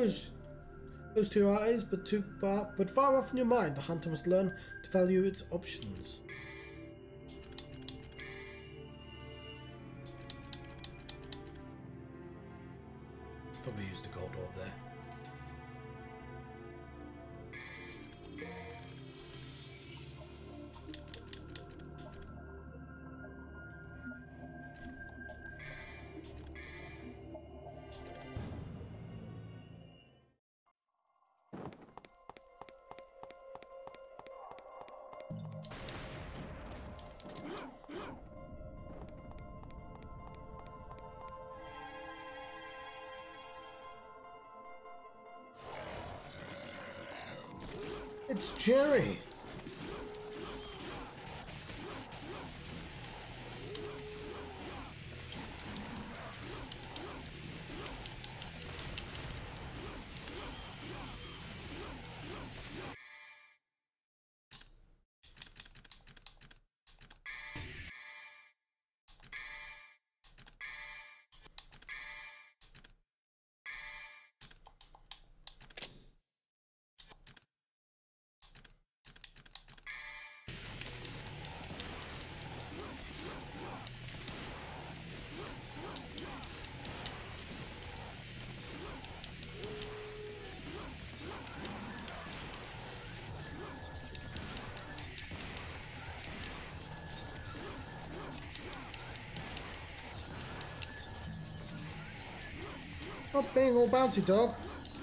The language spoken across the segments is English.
close to your eyes, but far off in your mind. The hunter must learn to value its options. Probably use the gold orb there. It's Jerry! Not being all bouncy, dog.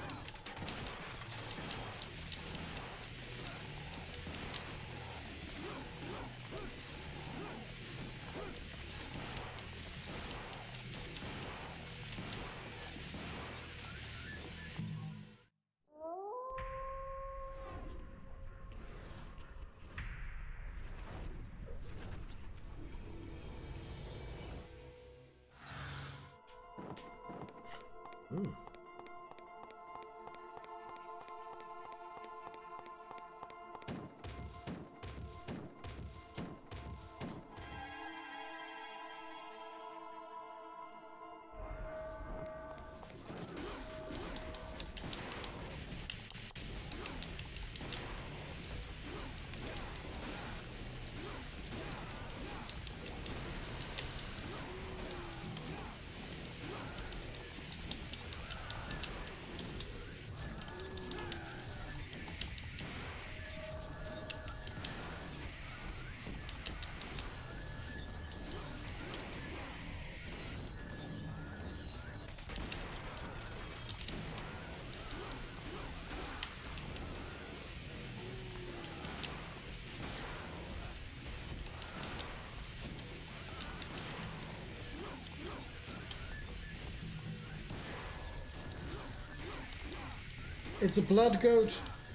It's a blood goat.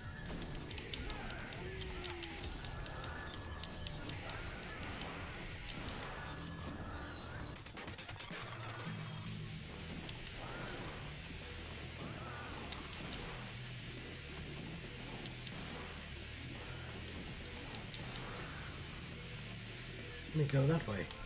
Let me go that way.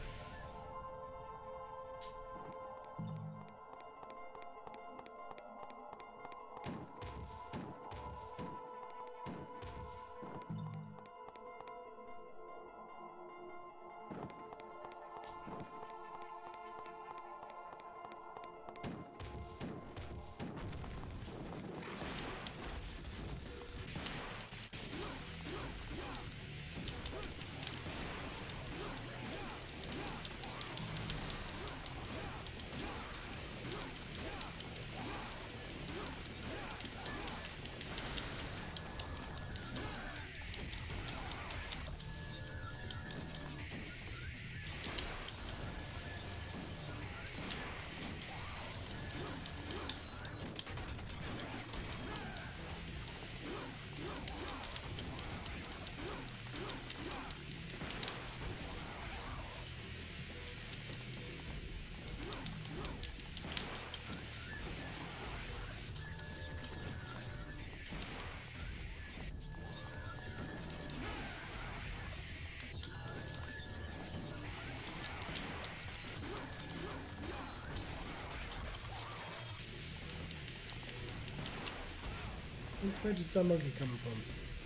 Where did that monkey come from?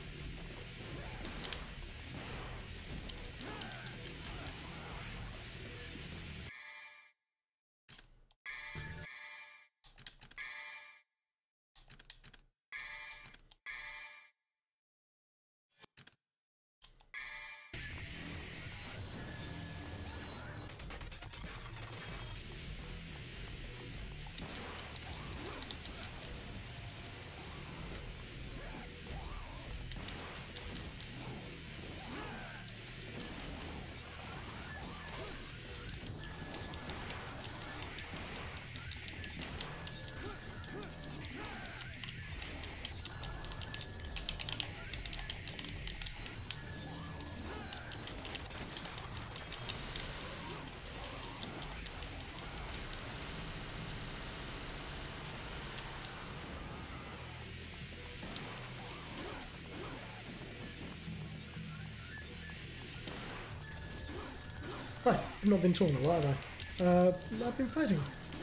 Right, I've not been talking a lot, have I? I've been fighting.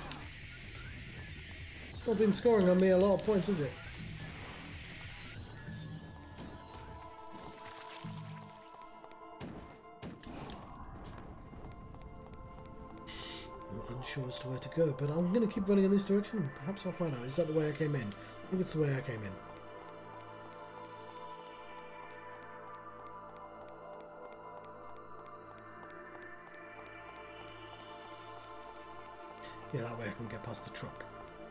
It's not been scoring on me a lot of points, is it? I'm unsure as to where to go, but I'm going to keep running in this direction. Perhaps I'll find out. Is that the way I came in? I think it's the way I came in. Yeah, that way I can get past the truck.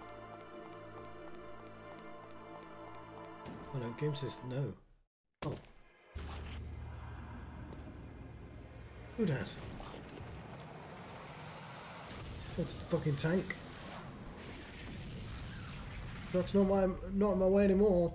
Oh no, game says no. Oh. Who dat? That's the fucking tank. Truck's not in my way anymore.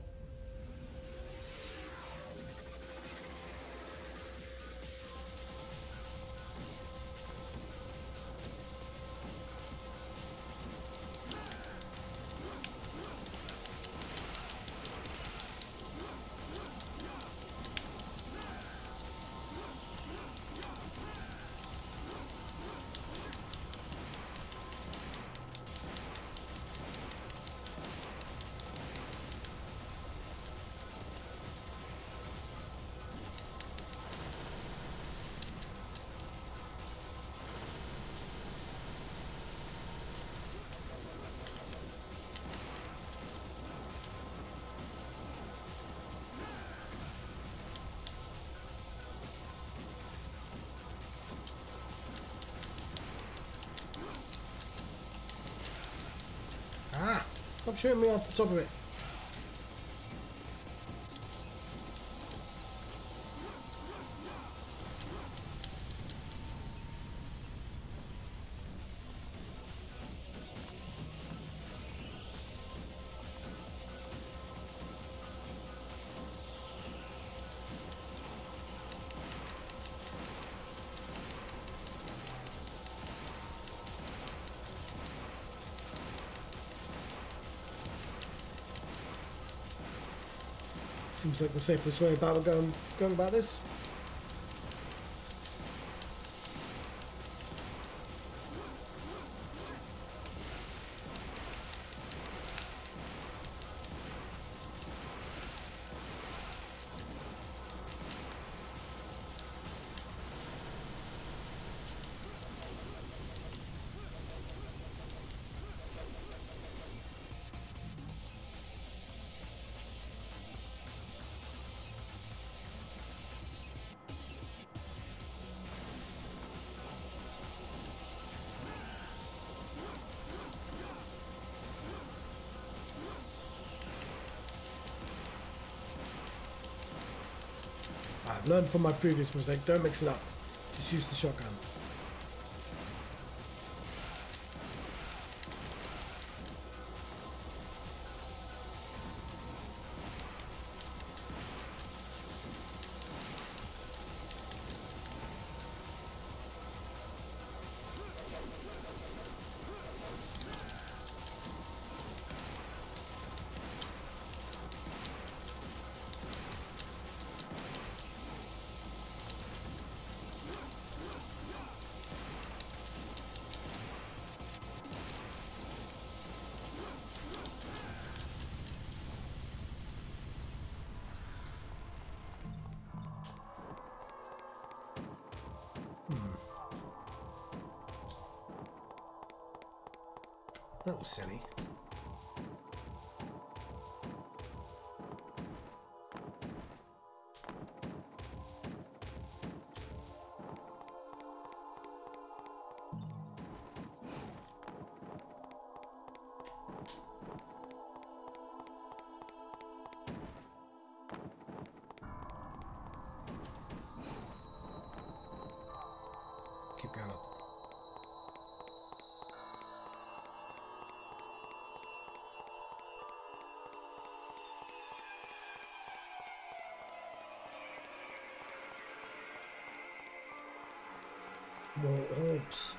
Ah! Stop shooting me off the top of it. Seems like the safest way about going about this. I've learned from my previous mistake, don't mix it up. Just use the shotgun. That was silly. Keep going up. More orbs.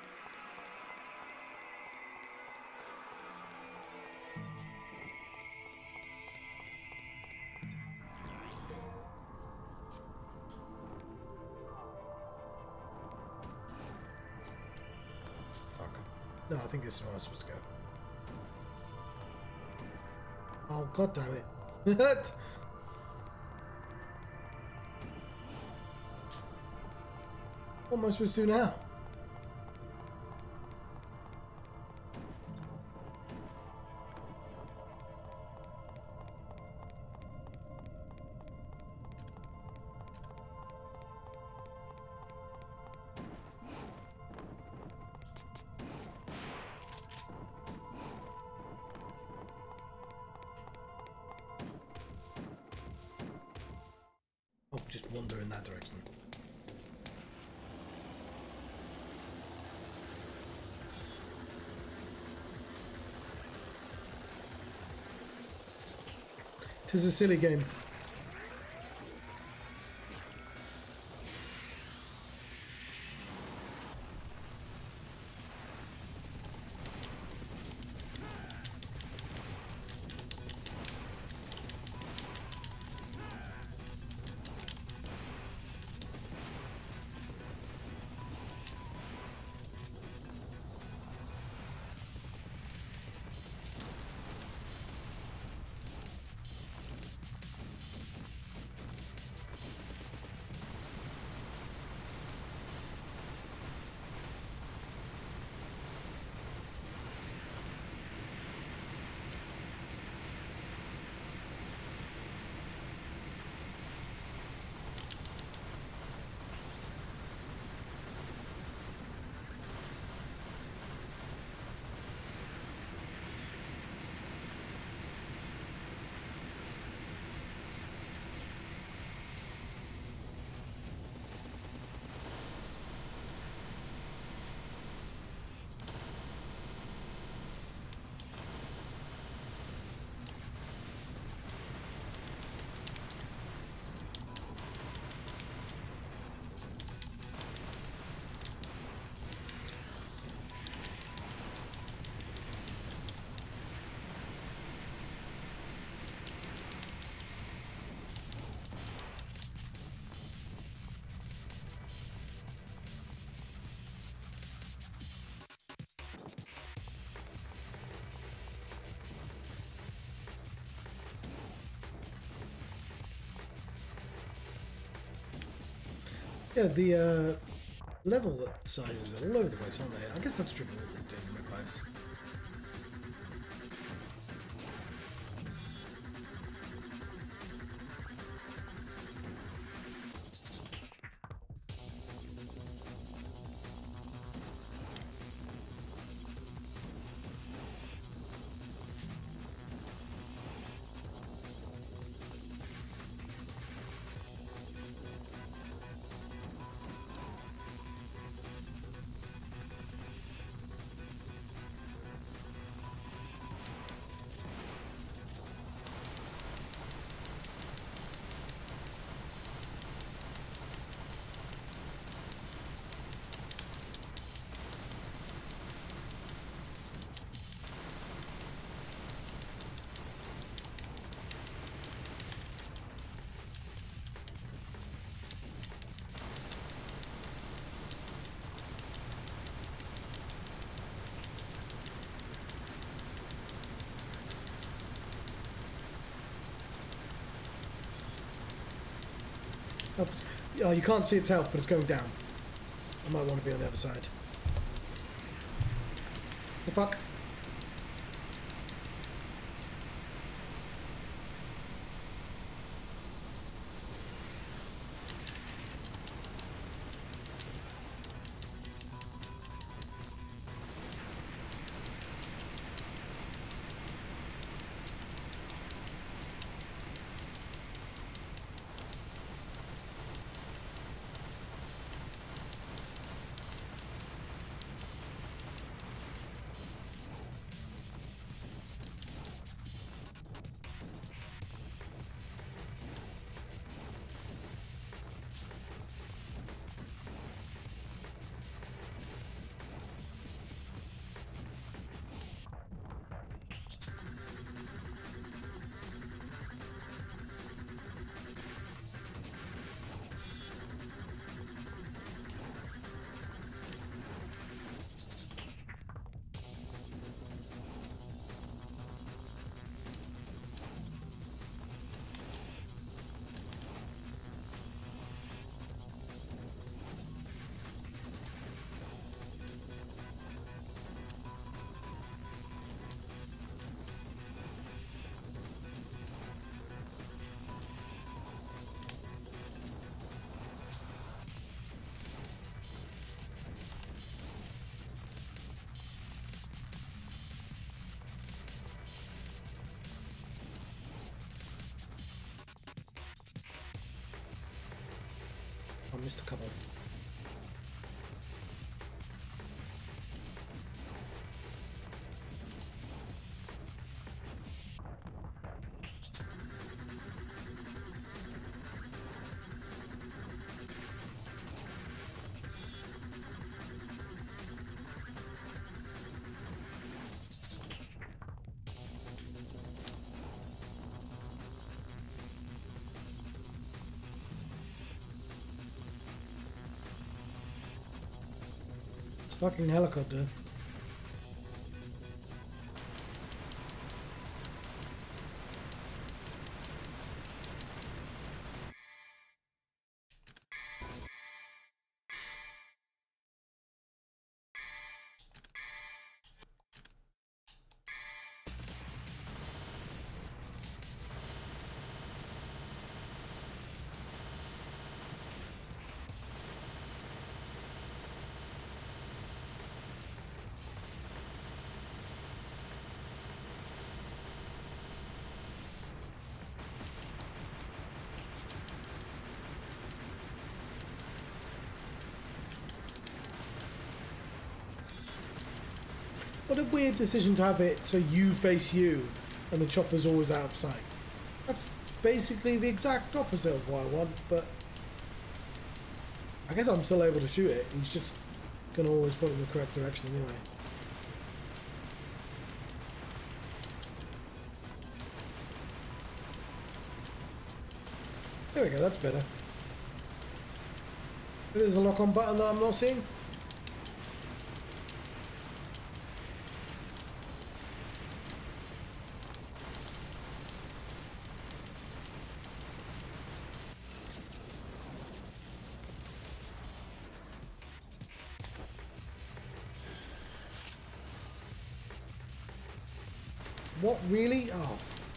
Fuck. No, I think this is where I was supposed to go. Oh, god damn it. What am I supposed to do now? I'll just wander in that direction. It is a silly game. Yeah, the level sizes are all over the place, aren't they? I guess that's true of all the different place. Oh, you can't see its health, but it's going down. I might want to be on the other side. The fuck? missed a couple. Fucking helicopter. What a weird decision to have it so you face you and the chopper's always out of sight. That's basically the exact opposite of what I want, but I guess I'm still able to shoot it. He's just going to always point in the correct direction anyway. There we go, that's better. There's a lock-on button that I'm not seeing. What, really? Oh.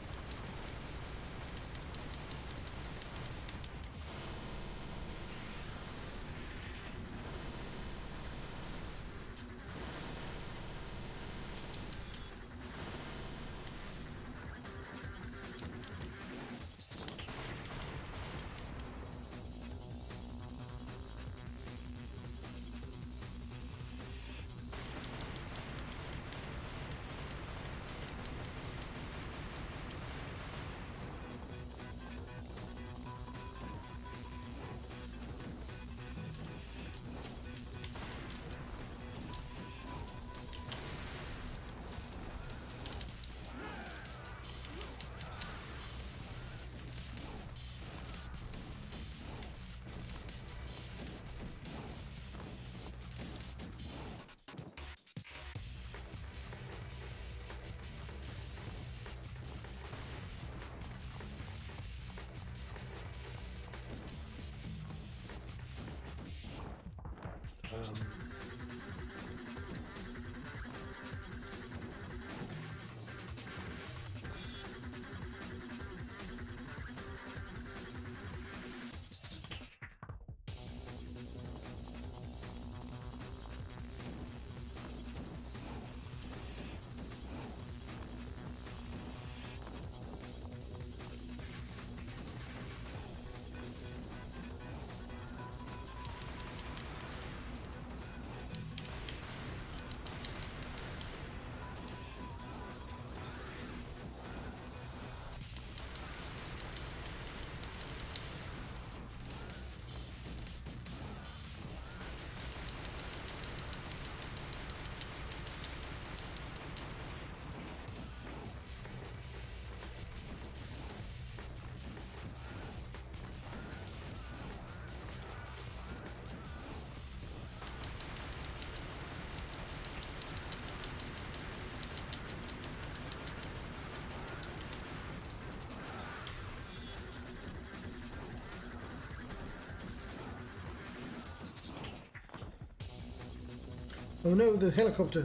Oh no, the helicopter.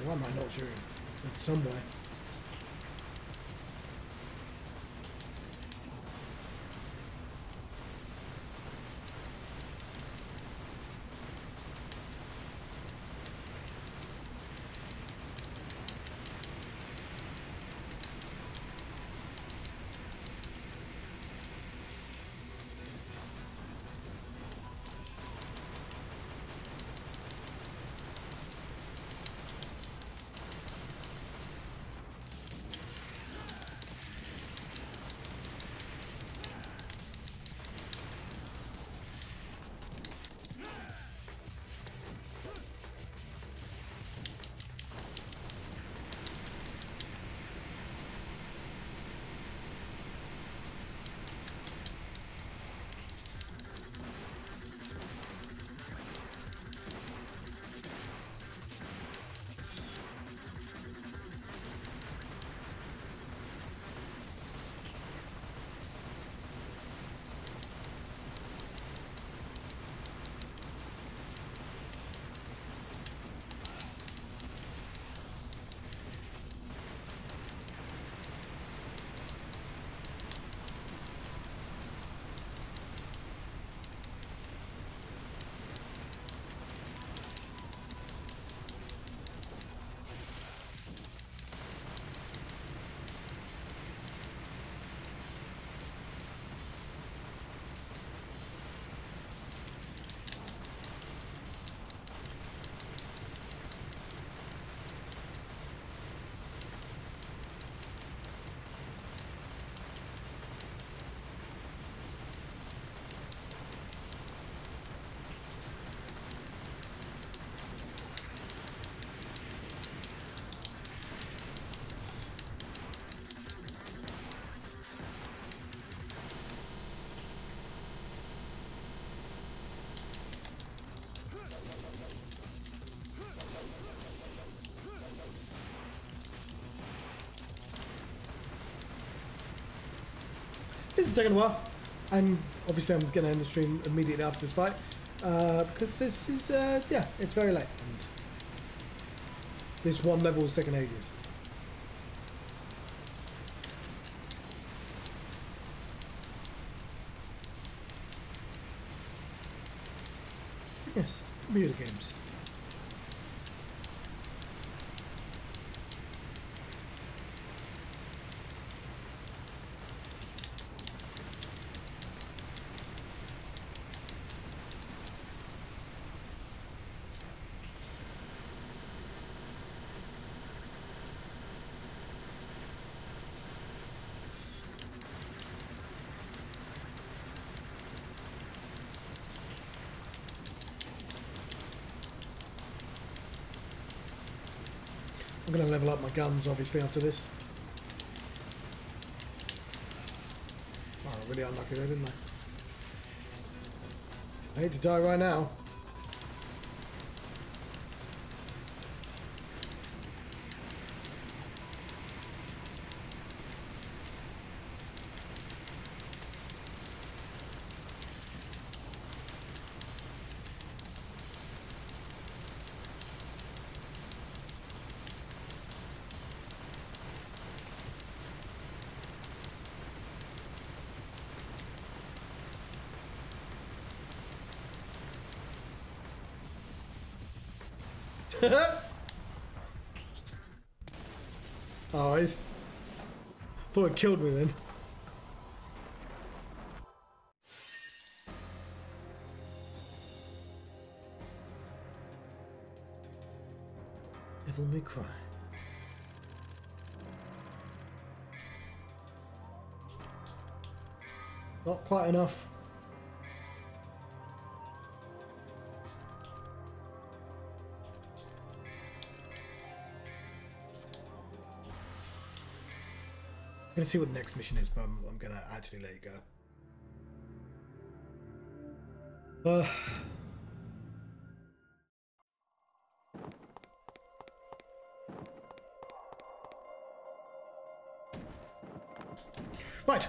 Why am I not shooting? It's somewhere. This is taking a while, and obviously I'm going to end the stream immediately after this fight, because this is, yeah, it's very late, and this one level is taking ages. Yes, computer games. I'm going to level up my guns, obviously, after this. Oh, I really unlucky there, didn't I? I hate to die right now. Oh, I thought it killed me then. Devil May Cry. Not quite enough. I'm going to see what the next mission is, but I'm going to actually let you go. Right.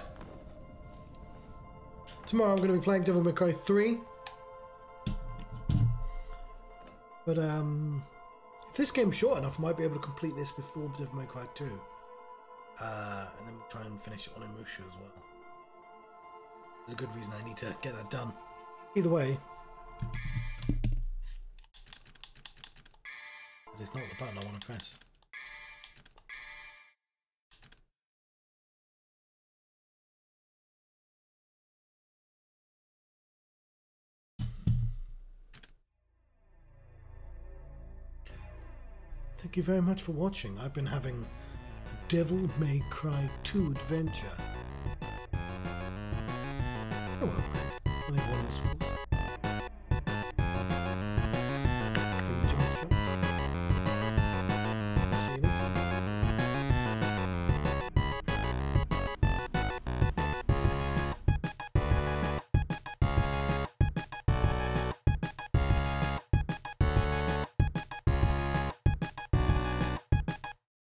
Tomorrow I'm going to be playing Devil May Cry 3. But, if If this game's short enough, I might be able to complete this before Devil May Cry 2. And then we'll try and finish it on Emusha as well. There's a good reason I need to get that done. Either way, it is not the button I want to press. Thank you very much for watching. I've been having a Devil May Cry 2 adventure. Oh well.